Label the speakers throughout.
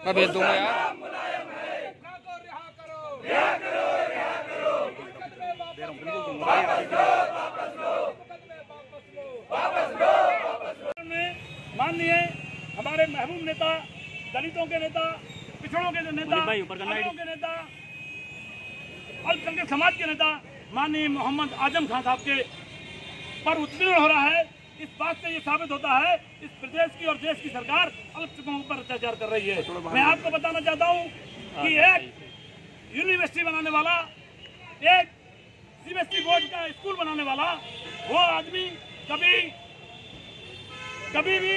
Speaker 1: मैं भेज दूंगा यार।
Speaker 2: माननीय हमारे महबूब नेता, दलितों के नेता, पिछड़ों के नेता, के नेता, अल्पसंख्यक समाज के नेता माननीय मोहम्मद आजम खान साहब के पर उत्पीड़न हो रहा है। इस बात से ये साबित होता है इस प्रदेश की और देश की सरकार अल्पसंख्यकों पर अत्याचार कर रही है। मैं आपको बताना चाहता हूँ कि एक यूनिवर्सिटी बनाने वाला, एक सीबीएसई बोर्ड का स्कूल बनाने वाला, वो आदमी कभी भी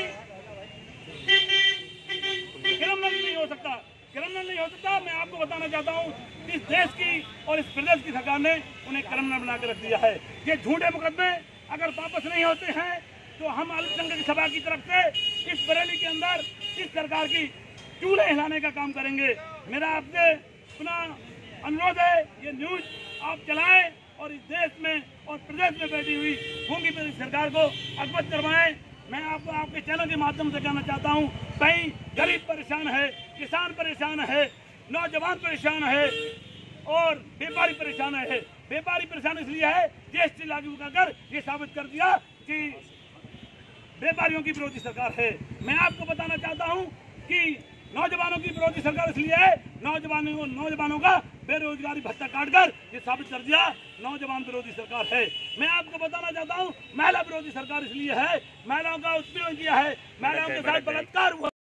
Speaker 2: क्रिमिनल नहीं हो सकता। मैं आपको बताना चाहता हूँ इस देश की और इस प्रदेश की सरकार ने उन्हें क्रिमिनल बनाकर रख दिया है। ये झूठे मुकदमे अगर वापस नहीं होते हैं तो हम अल्पसंख्यक सभा की तरफ से इस बरेली के अंदर इस सरकार की चूल्हे हिलाने का काम करेंगे। मेरा आपसे पुनः अनुरोध है, ये न्यूज आप चलाएं और इस देश में और प्रदेश में बैठी हुई होंगी सरकार को अवगत करवाएं। मैं आपको आपके चैनल के माध्यम से कहना चाहता हूं, कहीं गरीब परेशान है, किसान परेशान है, नौजवान परेशान है और व्यापारी परेशान है। व्यापारी परेशान इसलिए है जीएसटी लागू कर ये साबित कर दिया कि व्यापारियों की विरोधी सरकार है। मैं आपको बताना चाहता हूं कि नौजवानों की विरोधी सरकार इसलिए है, नौजवानों का बेरोजगारी भत्ता काटकर ये साबित कर दिया नौजवान विरोधी सरकार है। मैं आपको बताना चाहता हूं महिला विरोधी सरकार इसलिए है, महिलाओं का उत्पीड़न किया है, महिलाओं के साथ बलात्कार हुआ।